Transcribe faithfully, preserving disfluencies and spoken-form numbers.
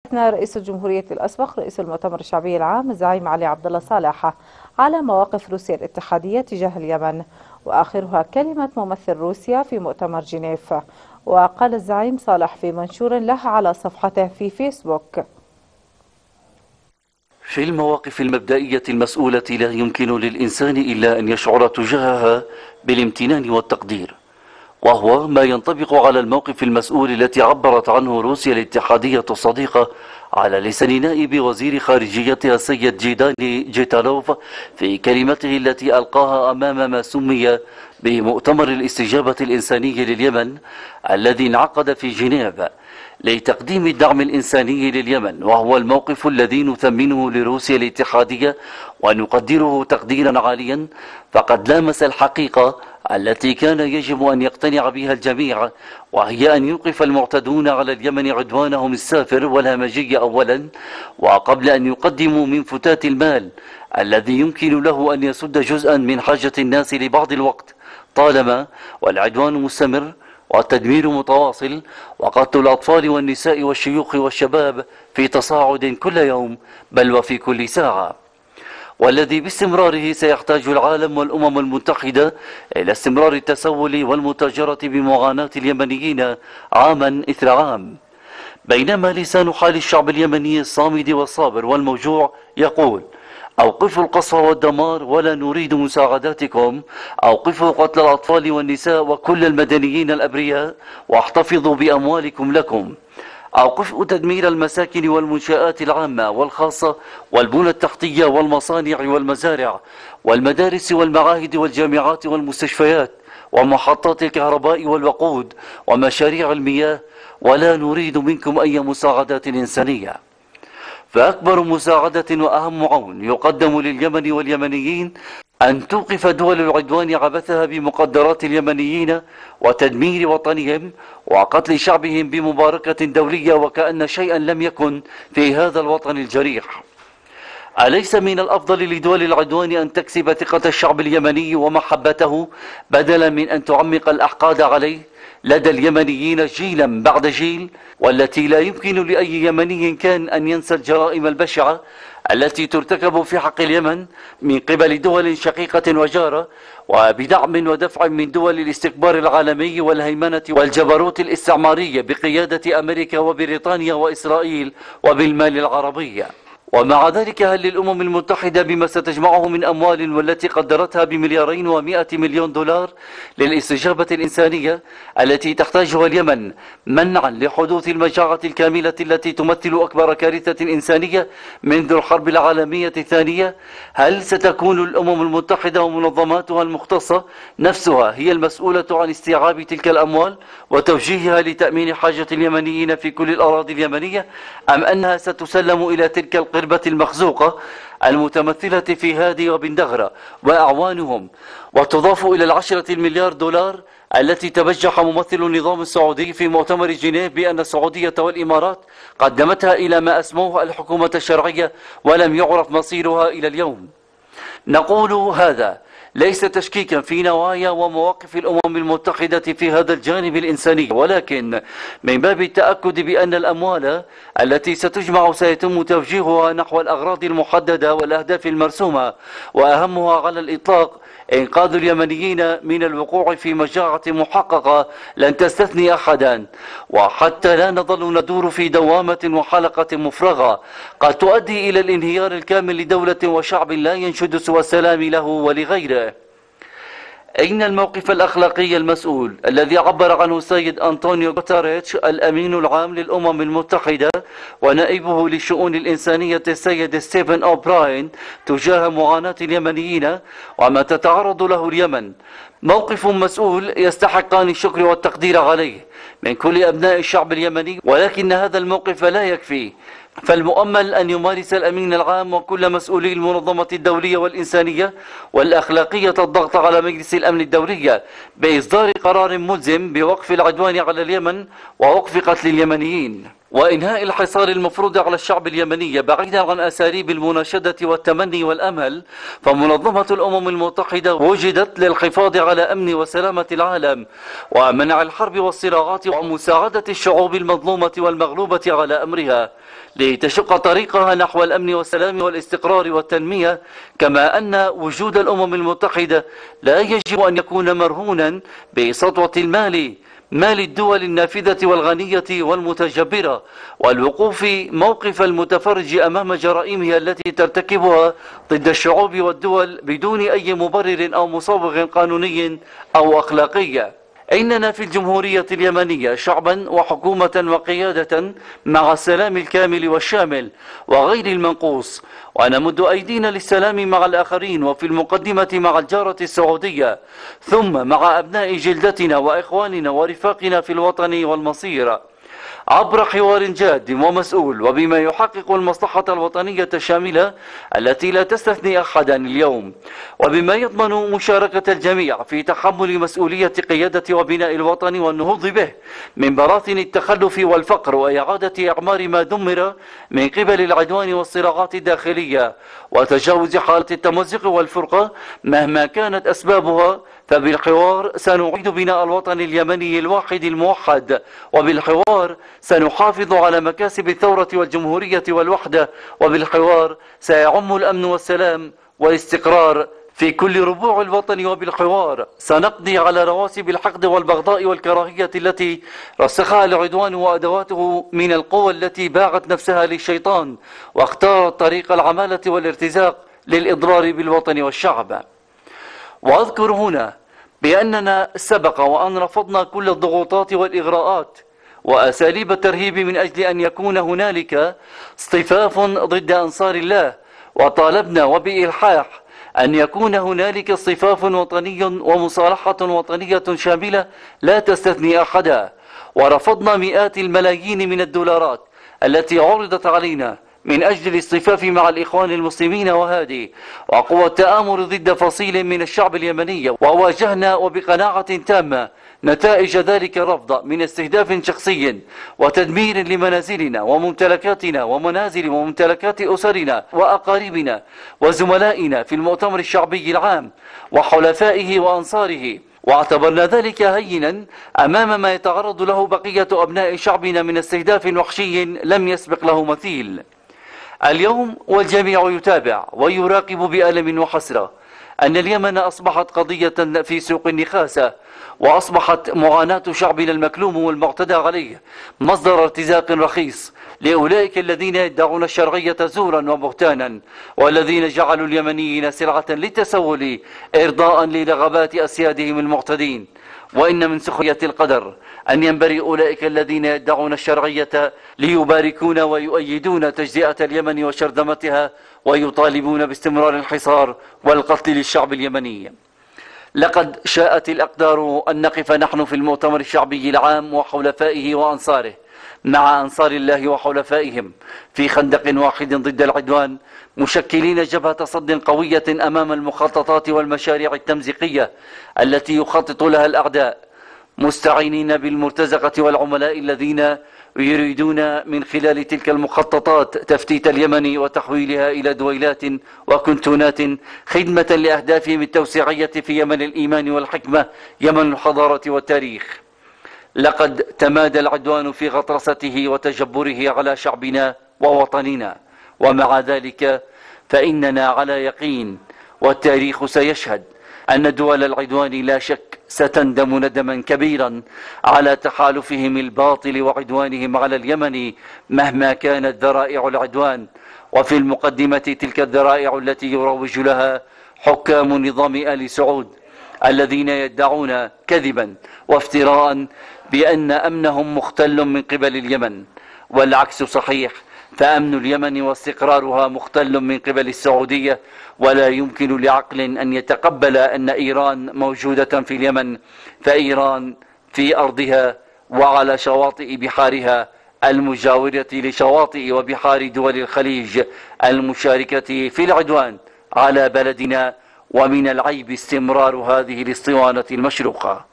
أثنى رئيس الجمهورية الأسبق رئيس المؤتمر الشعبي العام الزعيم علي عبد الله صالح على مواقف روسيا الاتحادية تجاه اليمن، وآخرها كلمة ممثل روسيا في مؤتمر جنيف. وقال الزعيم صالح في منشور له على صفحته في فيسبوك: في المواقف المبدئية المسؤولة لا يمكن للإنسان إلا أن يشعر تجاهها بالامتنان والتقدير، وهو ما ينطبق على الموقف المسؤول التي عبرت عنه روسيا الاتحادية الصديقة على لسان نائب وزير خارجيتها السيد جيداني جيتالوف في كلمته التي ألقاها أمام ما سمي بمؤتمر الاستجابة الإنساني لليمن الذي انعقد في جنيف لتقديم الدعم الإنساني لليمن، وهو الموقف الذي نثمنه لروسيا الاتحادية ونقدره تقديرا عاليا، فقد لامس الحقيقة التي كان يجب أن يقتنع بها الجميع، وهي أن يوقف المعتدون على اليمن عدوانهم السافر والهمجي أولا، وقبل أن يقدموا من فتات المال الذي يمكن له أن يسد جزءا من حاجة الناس لبعض الوقت طالما والعدوان مستمر والتدمير متواصل وقتل الأطفال والنساء والشيوخ والشباب في تصاعد كل يوم بل وفي كل ساعة، والذي باستمراره سيحتاج العالم والأمم المتحدة إلى استمرار التسول والمتاجرة بمعاناة اليمنيين عاما إثر عام. بينما لسان حال الشعب اليمني الصامد والصابر والموجوع يقول: أوقفوا القصف والدمار ولا نريد مساعداتكم، أوقفوا قتل الأطفال والنساء وكل المدنيين الأبرياء واحتفظوا بأموالكم لكم، أوقفوا تدمير المساكن والمنشآت العامة والخاصة والبنى التحتية والمصانع والمزارع والمدارس والمعاهد والجامعات والمستشفيات ومحطات الكهرباء والوقود ومشاريع المياه، ولا نريد منكم أي مساعدات إنسانية. فأكبر مساعدة وأهم عون يقدم لليمن واليمنيين أن توقف دول العدوان عبثها بمقدرات اليمنيين وتدمير وطنهم وقتل شعبهم بمباركة دولية وكأن شيئا لم يكن في هذا الوطن الجريح. أليس من الأفضل لدول العدوان أن تكسب ثقة الشعب اليمني ومحبته بدلا من أن تعمق الأحقاد عليه لدى اليمنيين جيلا بعد جيل، والتي لا يمكن لأي يمني كان أن ينسى الجرائم البشعة التي ترتكب في حق اليمن من قبل دول شقيقة وجارة وبدعم ودفع من دول الاستكبار العالمي والهيمنة والجبروت الاستعماري بقيادة أمريكا وبريطانيا وإسرائيل وبالمال العربي. ومع ذلك هل للأمم المتحدة بما ستجمعه من أموال والتي قدرتها بمليارين ومائة مليون دولار للاستجابة الإنسانية التي تحتاجها اليمن منعا لحدوث المجاعة الكاملة التي تمثل أكبر كارثة إنسانية منذ الحرب العالمية الثانية؟ هل ستكون الأمم المتحدة ومنظماتها المختصة نفسها هي المسؤولة عن استيعاب تلك الأموال وتوجيهها لتأمين حاجة اليمنيين في كل الأراضي اليمنية، أم أنها ستسلم إلى تلك القربة المخزوقة المتمثلة في هادي وبن دغرة وأعوانهم وتضاف إلى العشرة المليار دولار التي تبجح ممثل النظام السعودي في مؤتمر جنيف بأن السعودية والإمارات قدمتها إلى ما أسموه الحكومة الشرعية ولم يعرف مصيرها إلى اليوم؟ نقول هذا ليس تشكيكا في نوايا ومواقف الأمم المتحدة في هذا الجانب الإنساني، ولكن من باب التأكد بأن الأموال التي ستجمع سيتم توجيهها نحو الأغراض المحددة والأهداف المرسومة، وأهمها على الإطلاق إنقاذ اليمنيين من الوقوع في مجاعة محققة لن تستثني أحدا، وحتى لا نظل ندور في دوامة وحلقة مفرغة قد تؤدي إلى الانهيار الكامل لدولة وشعب لا ينشد سوى السلام له ولغيره. إن الموقف الأخلاقي المسؤول الذي عبر عنه السيد أنطونيو غوتيريش الأمين العام للأمم المتحدة ونائبه للشؤون الإنسانية السيد ستيفن أوبراين تجاه معاناة اليمنيين وما تتعرض له اليمن موقف مسؤول يستحقان الشكر والتقدير عليه من كل أبناء الشعب اليمني، ولكن هذا الموقف لا يكفي، فالمؤمل أن يمارس الأمين العام وكل مسؤولي المنظمة الدولية والإنسانية والأخلاقية الضغط على مجلس الأمن الدولي بإصدار قرار ملزم بوقف العدوان على اليمن ووقف قتل اليمنيين وإنهاء الحصار المفروض على الشعب اليمني بعيدا عن أساليب المناشدة والتمني والأمل. فمنظمة الأمم المتحدة وجدت للحفاظ على أمن وسلامة العالم ومنع الحرب والصراعات ومساعدة الشعوب المظلومة والمغلوبة على أمرها، لتشق طريقها نحو الأمن والسلام والاستقرار والتنمية، كما أن وجود الأمم المتحدة لا يجب أن يكون مرهونا بسطوة المال مال الدول النافذة والغنية والمتجبرة، والوقوف موقف المتفرج أمام جرائمها التي ترتكبها ضد الشعوب والدول بدون أي مبرر أو مصوغ قانوني أو أخلاقي. إننا في الجمهورية اليمنية شعبا وحكومة وقيادة مع السلام الكامل والشامل وغير المنقوص، ونمد أيدينا للسلام مع الآخرين، وفي المقدمة مع الجارة السعودية، ثم مع أبناء جلدتنا وإخواننا ورفاقنا في الوطن والمصير، عبر حوار جاد ومسؤول وبما يحقق المصلحة الوطنية الشاملة التي لا تستثني أحدا اليوم، وبما يضمن مشاركة الجميع في تحمل مسؤولية قيادة وبناء الوطن والنهوض به من براثن التخلف والفقر وإعادة إعمار ما دمر من قبل العدوان والصراعات الداخلية، وتجاوز حالة التمزق والفرقة مهما كانت أسبابها. فبالحوار سنعيد بناء الوطن اليمني الواحد الموحد، وبالحوار سنحافظ على مكاسب الثورة والجمهورية والوحدة، وبالحوار سيعم الأمن والسلام والاستقرار في كل ربوع الوطن، وبالحوار سنقضي على رواسب الحقد والبغضاء والكراهية التي رسخها العدوان وأدواته من القوى التي باعت نفسها للشيطان واختارت طريق العمالة والارتزاق للإضرار بالوطن والشعب. وأذكر هنا بأننا سبق وأن رفضنا كل الضغوطات والإغراءات وأساليب الترهيب من أجل أن يكون هنالك اصطفاف ضد أنصار الله، وطالبنا وبإلحاح أن يكون هنالك اصطفاف وطني ومصالحة وطنية شاملة لا تستثني أحدا، ورفضنا مئات الملايين من الدولارات التي عرضت علينا من أجل الاصطفاف مع الإخوان المسلمين وهذه وقوى التآمر ضد فصيل من الشعب اليمني، وواجهنا وبقناعة تامة نتائج ذلك الرفض من استهداف شخصي وتدمير لمنازلنا وممتلكاتنا ومنازل وممتلكات أسرنا وأقاربنا وزملائنا في المؤتمر الشعبي العام وحلفائه وأنصاره، واعتبرنا ذلك هينا أمام ما يتعرض له بقية أبناء شعبنا من استهداف وحشي لم يسبق له مثيل. اليوم والجميع يتابع ويراقب بألم وحسرة أن اليمن أصبحت قضية في سوق النخاسة، وأصبحت معاناة شعبنا المكلوم والمعتدى عليه مصدر ارتزاق رخيص لأولئك الذين يدعون الشرعية زورا وبهتانا، والذين جعلوا اليمنيين سلعة للتسول إرضاء لرغبات أسيادهم المعتدين. وإن من سخرية القدر أن ينبري أولئك الذين يدعون الشرعية ليباركون ويؤيدون تجزئة اليمن وشرذمتها ويطالبون باستمرار الحصار والقتل للشعب اليمني. لقد شاءت الأقدار أن نقف نحن في المؤتمر الشعبي العام وحلفائه وأنصاره مع أنصار الله وحلفائهم في خندق واحد ضد العدوان، مشكلين جبهة صد قوية أمام المخططات والمشاريع التمزيقية التي يخطط لها الأعداء، مستعينين بالمرتزقة والعملاء الذين يريدون من خلال تلك المخططات تفتيت اليمن وتحويلها إلى دويلات وكنتونات خدمة لأهدافهم التوسيعية في يمن الإيمان والحكمة، يمن الحضارة والتاريخ. لقد تمادى العدوان في غطرسته وتجبره على شعبنا ووطننا، ومع ذلك فإننا على يقين والتاريخ سيشهد أن دول العدوان لا شك ستندم ندما كبيرا على تحالفهم الباطل وعدوانهم على اليمن مهما كانت ذرائع العدوان، وفي المقدمة تلك الذرائع التي يروج لها حكام نظام آل سعود الذين يدعون كذبا وافتراء بأن أمنهم مختل من قبل اليمن، والعكس صحيح، فأمن اليمن واستقرارها مختل من قبل السعودية، ولا يمكن لعقل أن يتقبل أن إيران موجودة في اليمن، فإيران في أرضها وعلى شواطئ بحارها المجاورة لشواطئ وبحار دول الخليج المشاركة في العدوان على بلدنا، ومن العيب استمرار هذه الاسطوانة المشروقة.